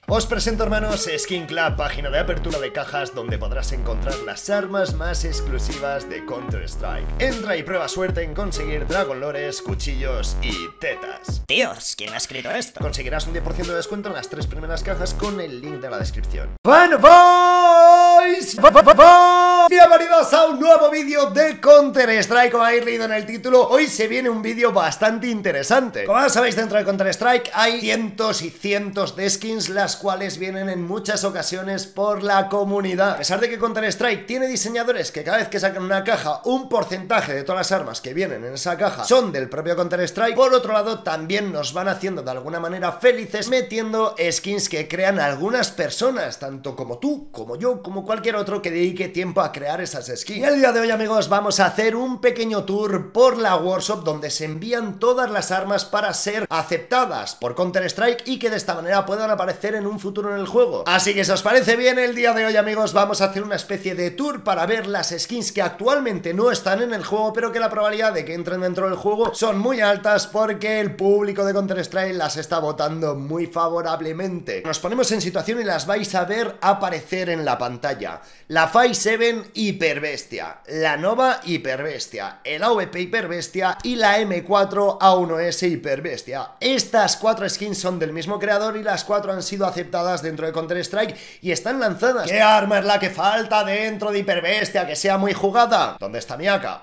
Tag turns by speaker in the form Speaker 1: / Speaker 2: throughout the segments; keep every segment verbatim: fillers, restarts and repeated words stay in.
Speaker 1: Os presento, hermanos, Skin Club, página de apertura de cajas donde podrás encontrar las armas más exclusivas de Counter-Strike. Entra y prueba suerte en conseguir Dragon Lores, cuchillos y tetas.
Speaker 2: Tíos, ¿quién ha escrito esto?
Speaker 1: Conseguirás un diez por ciento de descuento en las tres primeras cajas con el link de la descripción. ¡Bueno, boys! Bienvenidos a un nuevo vídeo de Counter-Strike. Como habéis leído en el título, hoy se viene un vídeo bastante interesante. Como ya sabéis, dentro de Counter-Strike hay cientos y cientos de skins, las cuales vienen en muchas ocasiones por la comunidad. A pesar de que Counter-Strike tiene diseñadores que cada vez que sacan una caja, un porcentaje de todas las armas que vienen en esa caja son del propio Counter-Strike, por otro lado también nos van haciendo de alguna manera felices metiendo skins que crean algunas personas, tanto como tú, como yo, como cualquier otro que dedique tiempo a crear esas skins. Y el día de hoy, amigos, vamos a hacer un pequeño tour por la workshop donde se envían todas las armas para ser aceptadas por Counter-Strike y que de esta manera puedan aparecer en un futuro en el juego. Así que si os parece bien, el día de hoy, amigos, vamos a hacer una especie de tour para ver las skins que actualmente no están en el juego, pero que la probabilidad de que entren dentro del juego son muy altas porque el público de Counter-Strike las está votando muy favorablemente. Nos ponemos en situación y las vais a ver aparecer en la pantalla. La Five siete Hiperbestia, la Nova Hiperbestia, el A V P Hiperbestia y la M cuatro A uno S Hiperbestia. Estas cuatro skins son del mismo creador y las cuatro han sido aceptadas dentro de Counter-Strike y están lanzadas. ¿Qué arma es la que falta dentro de Hiperbestia que sea muy jugada? ¿Dónde está mi A K?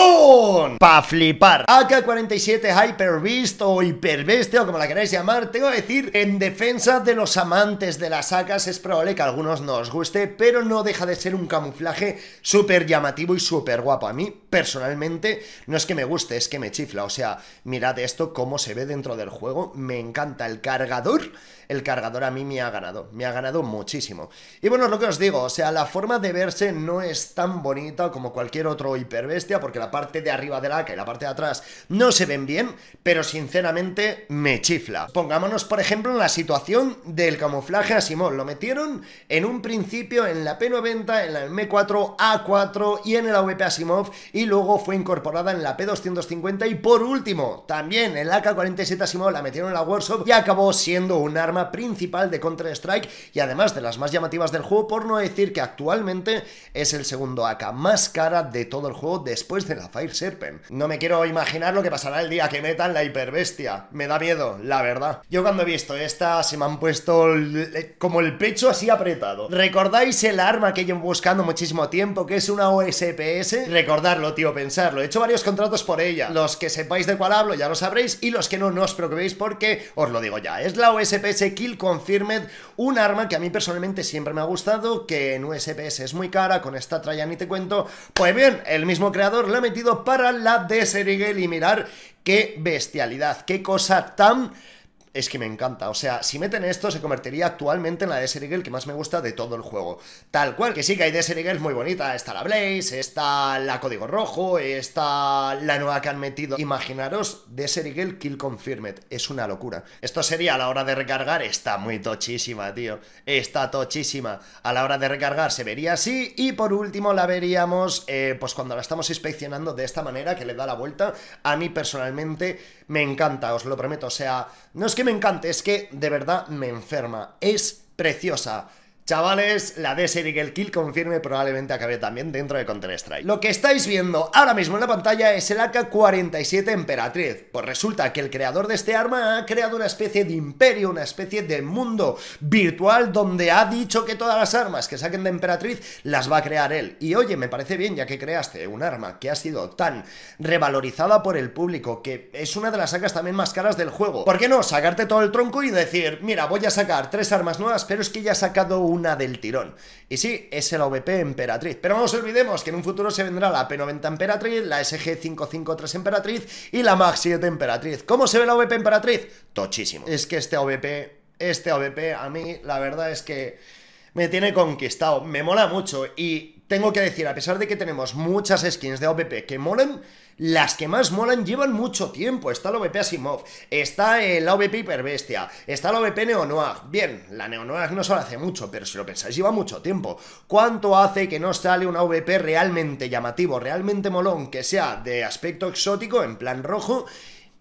Speaker 1: ¡Pum! ¡Pa flipar! A K cuarenta y siete Hyper Beast o Hiperbestia o como la queráis llamar. Tengo que decir, en defensa de los amantes de las A Ks, es probable que a algunos no os guste, pero no deja de ser un camuflaje súper llamativo y súper guapo. A mí, personalmente, no es que me guste, es que me chifla. O sea, mirad esto, cómo se ve dentro del juego. Me encanta el cargador. El cargador a mí me ha ganado, me ha ganado muchísimo. Y bueno, es lo que os digo, o sea, la forma de verse no es tan bonita como cualquier otro Hiperbestia, porque la parte de arriba del A K y la parte de atrás no se ven bien, pero sinceramente me chifla. Pongámonos, por ejemplo, en la situación del camuflaje Asimov. Lo metieron en un principio en la P noventa, en la M cuatro A cuatro y en el A V P Asimov, y luego fue incorporada en la P doscientos cincuenta y por último, también el A K cuarenta y siete Asimov la metieron en la workshop y acabó siendo un arma principal de Counter-Strike y además de las más llamativas del juego, por no decir que actualmente es el segundo A K más cara de todo el juego después de la Fire Serpent. No me quiero imaginar lo que pasará el día que metan la Hiperbestia. Me da miedo, la verdad. Yo cuando he visto esta se me han puesto el, como el pecho así apretado. ¿Recordáis el arma que llevo buscando muchísimo tiempo, que es una O S P S? Recordarlo, tío, pensarlo. He hecho varios contratos por ella. Los que sepáis de cuál hablo ya lo sabréis y los que no, no os preocupéis porque os lo digo ya. Es la O S P S Kill Confirmed, un arma que a mí personalmente siempre me ha gustado, que en U S P S es muy cara, con esta tralla ni te cuento. Pues bien, el mismo creador la ha metido para la Desert Eagle y mirar qué bestialidad, qué cosa tan... Es que me encanta, o sea, si meten esto se convertiría actualmente en la Desert Eagle que más me gusta de todo el juego. Tal cual, que sí que hay Desert Eagles muy bonita, está la Blaze, está la Código Rojo, está la nueva que han metido. Imaginaros, Desert Eagle Kill Confirmed, es una locura. Esto sería a la hora de recargar, está muy tochísima, tío, está tochísima. A la hora de recargar se vería así y por último la veríamos, eh, pues cuando la estamos inspeccionando de esta manera, que le da la vuelta. A mí personalmente me encanta, os lo prometo, o sea, no es que me encante, es que de verdad me enferma. Es preciosa. Chavales, la Desert Eagle Kill Confirme probablemente acabe también dentro de Counter-Strike. Lo que estáis viendo ahora mismo en la pantalla es el A K cuarenta y siete Emperatriz. Pues resulta que el creador de este arma ha creado una especie de imperio, una especie de mundo virtual donde ha dicho que todas las armas que saquen de Emperatriz las va a crear él. Y oye, me parece bien, ya que creaste un arma que ha sido tan revalorizada por el público, que es una de las A Ks también más caras del juego. ¿Por qué no sacarte todo el tronco y decir, mira, voy a sacar tres armas nuevas, pero es que ya he sacado un una del tirón? Y sí, es el A V P Emperatriz. Pero no nos olvidemos que en un futuro se vendrá la P noventa Emperatriz, la S G cinco cinco tres Emperatriz y la Mag siete Emperatriz. ¿Cómo se ve la A V P Emperatriz? Tochísimo. Es que este A V P, este A V P a mí la verdad es que me tiene conquistado. Me mola mucho y tengo que decir, a pesar de que tenemos muchas skins de A V P que molan, las que más molan llevan mucho tiempo. Está el A V P Asimov, está el A V P Hiperbestia, está el A V P Neo-Noir. Bien, la Neo-Noir no solo hace mucho, pero si lo pensáis lleva mucho tiempo. ¿Cuánto hace que no sale un A V P realmente llamativo, realmente molón, que sea de aspecto exótico, en plan rojo?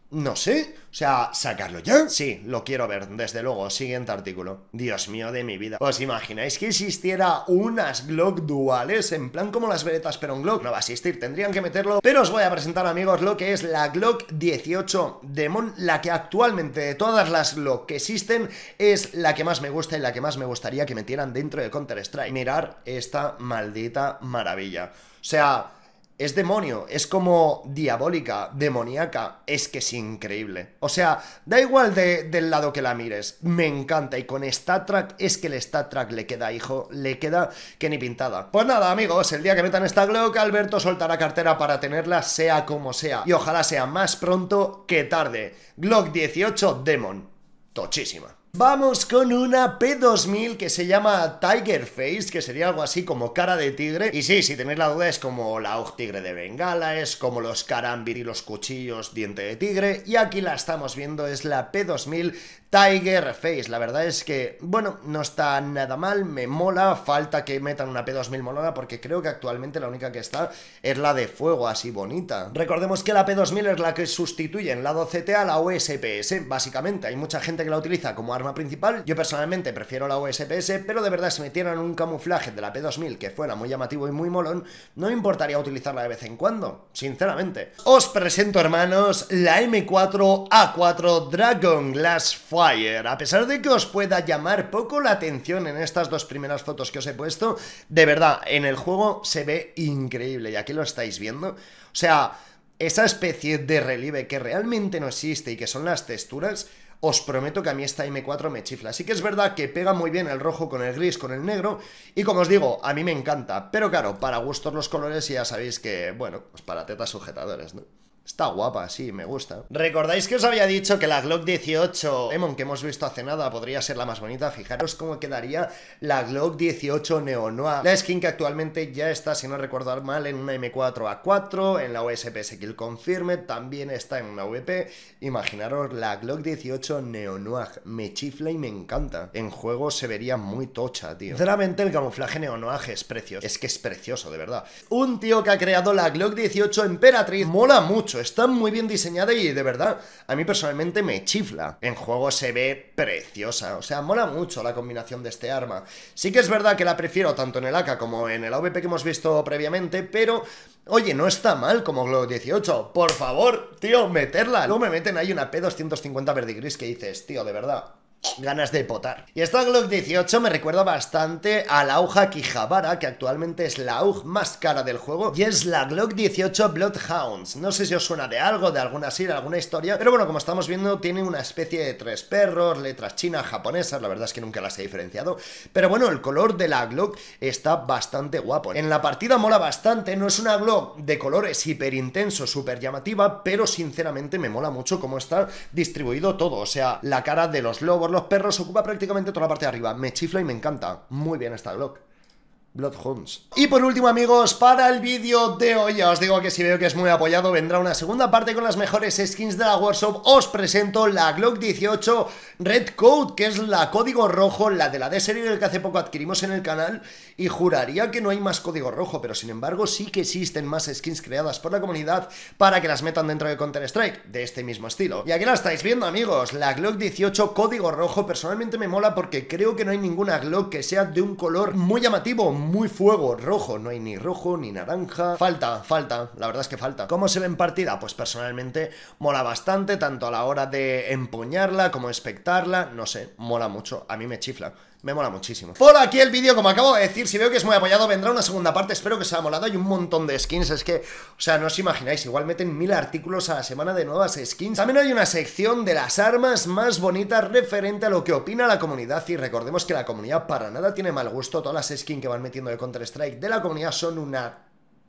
Speaker 1: No sé, o sea, ¿sacarlo ya? Sí, lo quiero ver, desde luego. Siguiente artículo. Dios mío de mi vida. ¿Os imagináis que existiera unas Glock duales? En plan como las Berettas, pero en Glock. No va a existir, tendrían que meterlo. Pero os voy a presentar, amigos, lo que es la Glock dieciocho Demon. La que actualmente, de todas las Glock que existen, es la que más me gusta y la que más me gustaría que metieran dentro de Counter-Strike. Mirar esta maldita maravilla. O sea... es demonio, es como diabólica, demoníaca, es que es increíble. O sea, da igual de, del lado que la mires, me encanta. Y con StatTrak, es que el StatTrak le queda, hijo, le queda que ni pintada. Pues nada, amigos, el día que metan esta Glock, Alberto soltará cartera para tenerla sea como sea. Y ojalá sea más pronto que tarde. Glock dieciocho Demon, tochísima. Vamos con una P dos mil que se llama Tiger Face, que sería algo así como cara de tigre. Y sí, si tenéis la duda, es como la A U G tigre de Bengala, es como los Karambir y los cuchillos diente de tigre. Y aquí la estamos viendo, es la P dos mil Tiger Face. La verdad es que, bueno, no está nada mal, me mola. Falta que metan una P dos mil molona, porque creo que actualmente la única que está es la de fuego, así bonita. Recordemos que la P dos mil es la que sustituye en lado C T a la U S P S, básicamente. Hay mucha gente que la utiliza como arma principal. Yo personalmente prefiero la U S P S, pero de verdad si metieran un camuflaje de la P dos mil que fuera muy llamativo y muy molón, no me importaría utilizarla de vez en cuando, sinceramente. Os presento, hermanos, la M cuatro A cuatro Dragon Glass Fire. A pesar de que os pueda llamar poco la atención en estas dos primeras fotos que os he puesto, de verdad, en el juego se ve increíble, y aquí lo estáis viendo. O sea, esa especie de relieve que realmente no existe y que son las texturas, os prometo que a mí esta M cuatro me chifla. Sí que es verdad que pega muy bien el rojo con el gris, con el negro, y como os digo, a mí me encanta. Pero claro, para gustos los colores, y ya sabéis que, bueno, pues para tetas sujetadores, ¿no? Está guapa, sí, me gusta. ¿Recordáis que os había dicho que la Glock dieciocho Demon que hemos visto hace nada podría ser la más bonita? Fijaros cómo quedaría la Glock dieciocho Neo Noir. La skin que actualmente ya está, si no recuerdo mal, en una M cuatro A cuatro, en la U S P S Kill Confirmed, también está en una V P. Imaginaros la Glock dieciocho Neo Noir. Me chifla y me encanta. En juego se vería muy tocha, tío. Sinceramente, el camuflaje Neo Noir es precioso. Es que es precioso, de verdad. Un tío que ha creado la Glock dieciocho Emperatriz mola mucho. Está muy bien diseñada y de verdad, a mí personalmente me chifla. En juego se ve preciosa, o sea, mola mucho la combinación de este arma. Sí que es verdad que la prefiero tanto en el A K como en el A W P que hemos visto previamente, pero, oye, no está mal como Glock dieciocho. Por favor, tío, meterla. Luego me meten ahí una P doscientos cincuenta verde gris que dices, tío, de verdad, ganas de potar. Y esta Glock dieciocho me recuerda bastante a la A U G Akihabara, que actualmente es la A U G más cara del juego, y es la Glock dieciocho Bloodhounds. No sé si os suena de algo, de alguna serie, alguna historia, pero bueno, como estamos viendo, tiene una especie de tres perros, letras chinas, japonesas, la verdad es que nunca las he diferenciado, pero bueno, el color de la Glock está bastante guapo. En la partida mola bastante, no es una Glock de colores hiper intenso, súper llamativa, pero sinceramente me mola mucho cómo está distribuido todo, o sea, la cara de los lobos, los perros, ocupa prácticamente toda la parte de arriba. Me chifla y me encanta. Muy bien esta Glock. Bloodhounds. Y por último, amigos, para el vídeo de hoy, ya os digo que si veo que es muy apoyado, vendrá una segunda parte con las mejores skins de la Workshop. Os presento la Glock dieciocho Red Code, que es la código rojo, la de la D-Serie que hace poco adquirimos en el canal, y juraría que no hay más código rojo, pero sin embargo sí que existen más skins creadas por la comunidad para que las metan dentro de Counter-Strike, de este mismo estilo. Y aquí la estáis viendo, amigos, la Glock dieciocho código rojo. Personalmente me mola porque creo que no hay ninguna Glock que sea de un color muy llamativo, muy fuego, rojo. No hay ni rojo ni naranja. Falta, falta, la verdad es que falta. ¿Cómo se ve en partida? Pues personalmente mola bastante, tanto a la hora de empuñarla como espectarla. No sé, mola mucho, a mí me chifla. Me mola muchísimo. Por aquí el vídeo, como acabo de decir, si veo que es muy apoyado, vendrá una segunda parte. Espero que os haya molado. Hay un montón de skins. Es que, o sea, no os imagináis, igual meten mil artículos a la semana de nuevas skins. También hay una sección de las armas más bonitas referente a lo que opina la comunidad. Y recordemos que la comunidad para nada tiene mal gusto. Todas las skins que van metiendo de Counter-Strike de la comunidad son una...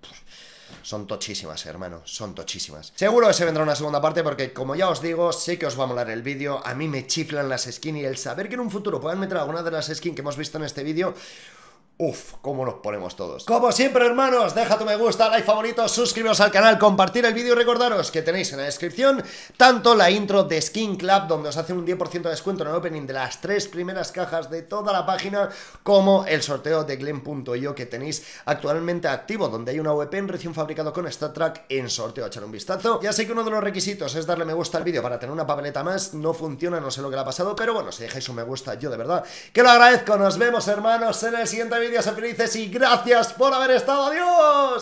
Speaker 1: Son tochísimas, hermano, son tochísimas. Seguro que se vendrá una segunda parte porque, como ya os digo, sé que os va a molar el vídeo. A mí me chiflan las skins y el saber que en un futuro puedan meter alguna de las skins que hemos visto en este vídeo, Uf, cómo nos ponemos todos. Como siempre, hermanos, deja tu me gusta, like, favorito, suscribiros al canal, compartir el vídeo y recordaros que tenéis en la descripción tanto la intro de Skin Club, donde os hacen un diez por ciento de descuento en el opening de las tres primeras cajas de toda la página, como el sorteo de Glen punto io que tenéis actualmente activo, donde hay una V P N recién fabricado con StatTrack en sorteo. Echar un vistazo. Ya sé que uno de los requisitos es darle me gusta al vídeo para tener una papeleta más. No funciona, no sé lo que le ha pasado, pero bueno, si dejáis un me gusta, yo de verdad que lo agradezco. Nos vemos, hermanos, en el siguiente vídeo. Sed felices y gracias por haber estado. ¡Adiós!